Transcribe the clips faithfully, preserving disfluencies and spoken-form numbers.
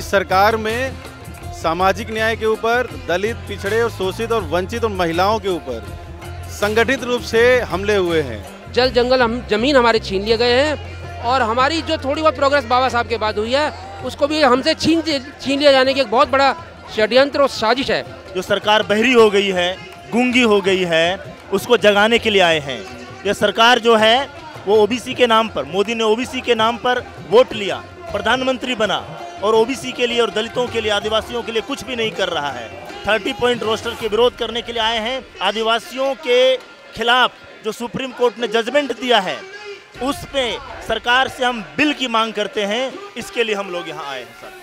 सरकार में सामाजिक न्याय के ऊपर, दलित, पिछड़े और शोषित और वंचित और महिलाओं के ऊपर संगठित रूप से हमले हुए हैं। जल जंगल हम जमीन हमारे छीन लिए गए हैं और हमारी जो थोड़ी बहुत प्रोग्रेस बाबा साहब के बाद हुई है उसको भी हमसे छीन छीन लिया जाने की एक बहुत बड़ा षड्यंत्र और साजिश है। जो सरकार बहरी हो गई है, गूंगी हो गई है, उसको जगाने के लिए आए हैं। ये सरकार जो है वो ओबीसी के नाम पर, मोदी ने ओबीसी के नाम पर वोट लिया, प्रधानमंत्री बना और ओबीसी के लिए और दलितों के लिए, आदिवासियों के लिए कुछ भी नहीं कर रहा है। तीस पॉइंट रोस्टर के विरोध करने के लिए आए हैं। आदिवासियों के खिलाफ जो सुप्रीम कोर्ट ने जजमेंट दिया है उस पे सरकार से हम बिल की मांग करते हैं। इसके लिए हम लोग यहाँ आए हैं सर।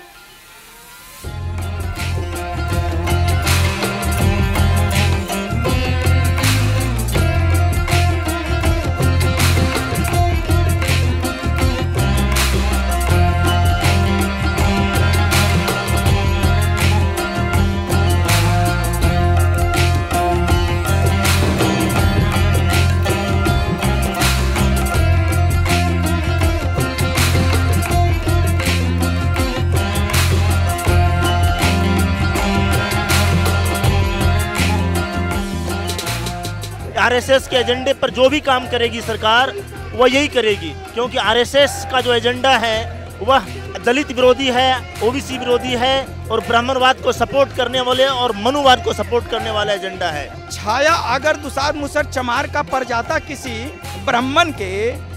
आरएसएस के एजेंडे पर जो भी काम करेगी सरकार वह यही करेगी, क्योंकि आरएसएस का जो एजेंडा है वह दलित विरोधी है, ओबीसी विरोधी है और ब्राह्मणवाद को सपोर्ट करने वाले और मनुवाद को सपोर्ट करने वाला एजेंडा है। छाया अगर दुसार मुसर चमार का पड़ जाता किसी ब्राह्मण के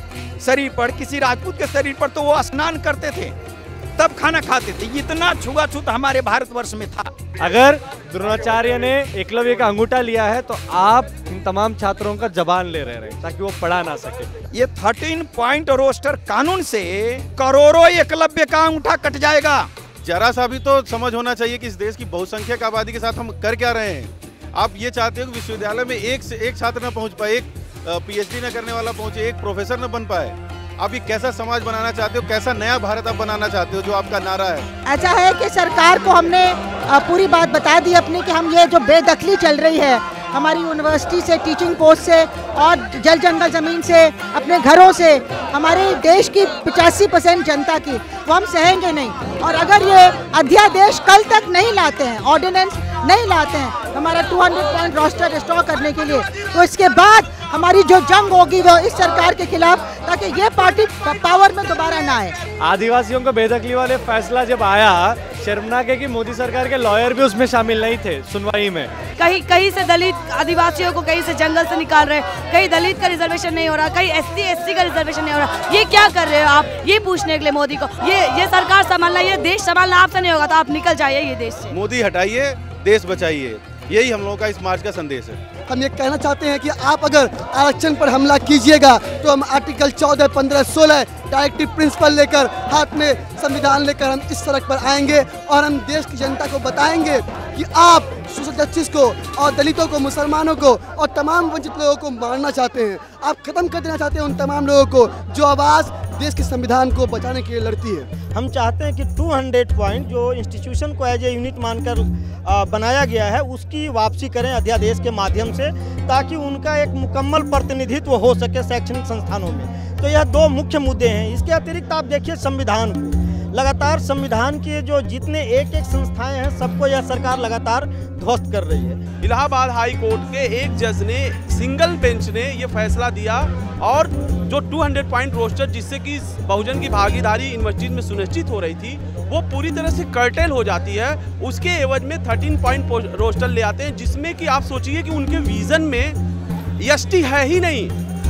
शरीर पर, किसी राजपूत के शरीर पर, तो वो स्नान करते थे तब खाना खाते थे। इतना छुआछूत हमारे भारतवर्ष में था। अगर द्रोणाचार्य ने एकलव्य का अंगूठा लिया है तो आप इन तमाम छात्रों का जबान ले रहे हैं ताकि वो पढ़ा ना सके। ये थर्टीन पॉइंट रोस्टर कानून से करोड़ों एकलव्य का अंगूठा कट जाएगा। जरा सा भी तो समझ होना चाहिए कि इस देश की बहुसंख्यक आबादी के साथ हम कर क्या रहे हैं। आप ये चाहते हो कि विश्वविद्यालय में एक से एक छात्र न पहुंच पाए, एक पीएचडी न करने वाला पहुंचे, एक प्रोफेसर न बन पाए। आप ये कैसा समाज बनाना चाहते हो, कैसा नया भारत आप बनाना चाहते हो जो आपका नारा है? ऐसा है कि सरकार को हमने पूरी बात बता दी अपनी कि हम ये जो बेदखली चल रही है हमारी यूनिवर्सिटी से, टीचिंग पोस्ट से और जल जंगल ज़मीन से, अपने घरों से, हमारे देश की पचासी परसेंट जनता की, वो हम सहेंगे नहीं। और अगर ये अध्यादेश कल तक नहीं लाते हैं, ऑर्डिनेंस नहीं लाते हैं हमारा दो सौ पॉइंट रोस्टर रिस्टोर करने के लिए, तो इसके बाद हमारी जो जंग होगी वो इस सरकार के खिलाफ, ताकि ये पार्टी पावर में दोबारा ना आए। आदिवासियों को बेदखली वाले फैसला जब आया, शर्मनाक है कि मोदी सरकार के लॉयर भी उसमें शामिल नहीं थे सुनवाई में। कहीं कहीं से दलित आदिवासियों को कहीं से जंगल से निकाल रहे, कहीं दलित का रिजर्वेशन नहीं हो रहा, कहीं एससी एससी का रिजर्वेशन नहीं हो रहा। ये क्या कर रहे हो आप? ये पूछने के लिए मोदी को, ये ये सरकार संभालना, ये देश संभालना आपसे नहीं होगा तो आप निकल जाइए ये देश से। मोदी हटाइए, देश बचाइए, यही हम लोगों का इस मार्च का संदेश है। हम ये कहना चाहते हैं कि आप अगर आरक्षण पर हमला कीजिएगा तो हम आर्टिकल चौदह, पंद्रह, सोलह डायरेक्टिव प्रिंसिपल लेकर, हाथ में संविधान लेकर हम इस सड़क पर आएंगे और हम देश की जनता को बताएंगे कि आप सोशल जस्टिस को और दलितों को, मुसलमानों को और तमाम वंचित लोगों को मारना चाहते हैं। आप खत्म कर देना चाहते हैं उन तमाम लोगों को जो आवाज़ देश के संविधान को बचाने के लिए लड़ती है। हम चाहते हैं कि दो सौ पॉइंट जो इंस्टीट्यूशन को एज ए यूनिट मानकर बनाया गया है उसकी वापसी करें अध्यादेश के माध्यम से, ताकि उनका एक मुकम्मल प्रतिनिधित्व हो सके शैक्षणिक संस्थानों में। तो यह दो मुख्य मुद्दे हैं। इसके अतिरिक्त आप देखिए संविधान को, लगातार संविधान के जो जितने एक एक संस्थाएं हैं सबको यह सरकार लगातार ध्वस्त कर रही है। इलाहाबाद हाई कोर्ट के एक जज ने, सिंगल बेंच ने ये फैसला दिया और जो दो सौ पॉइंट रोस्टर जिससे कि बहुजन की भागीदारी यूनिवर्सिटीज में सुनिश्चित हो रही थी वो पूरी तरह से कर्टेल हो जाती है। उसके एवज में तेरह पॉइंट रोस्टर ले आते हैं, जिसमें कि आप सोचिए कि उनके विजन में एसटी है ही नहीं,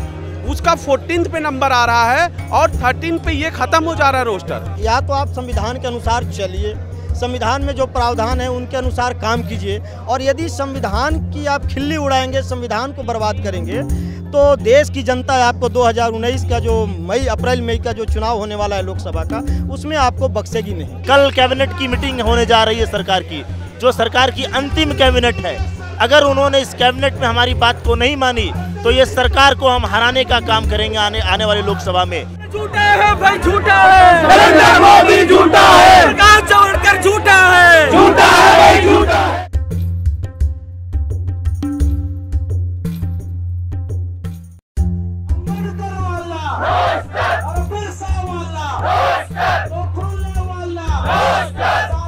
उसका चौदह पे नंबर आ रहा है और तेरह पे ये खत्म हो जा रहा है रोस्टर। या तो आप संविधान के अनुसार चलिए, संविधान में जो प्रावधान है उनके अनुसार काम कीजिए, और यदि संविधान की आप खिल्ली उड़ाएंगे, संविधान को बर्बाद करेंगे, तो देश की जनता आपको दो हज़ार उन्नीस का जो मई अप्रैल मई का जो चुनाव होने वाला है लोकसभा का, उसमें आपको बख्शेगी नहीं। कल कैबिनेट की मीटिंग होने जा रही है सरकार की, जो सरकार की अंतिम कैबिनेट है। अगर उन्होंने इस कैबिनेट में हमारी बात को नहीं मानी तो ये सरकार को हम हराने का काम करेंगे आने आने वाले लोकसभा में। झूठा है भाई, झूठा है, नरेंद्र मोदी झूठा है, सरकार छोड़कर झूठा है, झूठा है भाई, झूठा है। वाला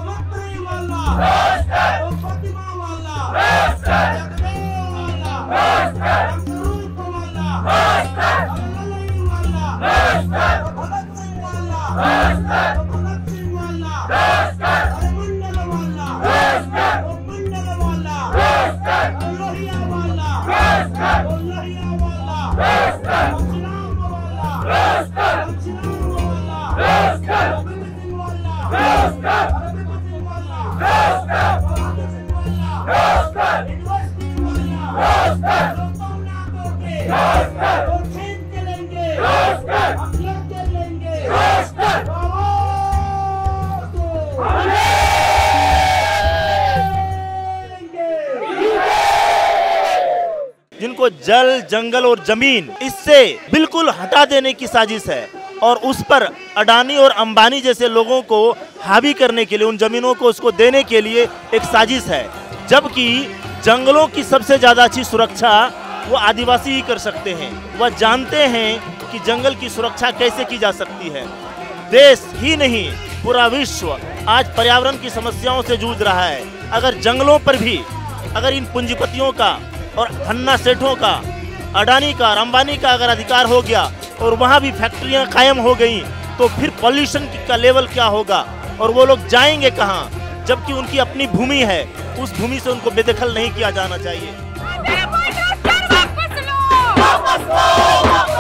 को जल, जंगल और जमीन इससे बिल्कुल हटा देने की साजिश है और उस पर अडानी और अंबानी जैसे लोगों को हावी करने के लिए, उन जमीनों को उसको देने के लिए एक साजिश है। जबकि जंगलों की सबसे ज्यादा अच्छी सुरक्षा वो आदिवासी ही कर सकते हैं। वह जानते हैं कि जंगल की सुरक्षा कैसे की जा सकती है। देश ही नहीं, पूरा विश्व आज पर्यावरण की समस्याओं से जूझ रहा है। अगर जंगलों पर भी अगर इन पूंजीपतियों का और अन्ना सेठों का, अडानी का और अंबानी का अगर अधिकार हो गया और वहाँ भी फैक्ट्रियाँ कायम हो गई, तो फिर पॉल्यूशन का लेवल क्या होगा और वो लोग जाएंगे कहाँ? जबकि उनकी अपनी भूमि है, उस भूमि से उनको बेदखल नहीं किया जाना चाहिए।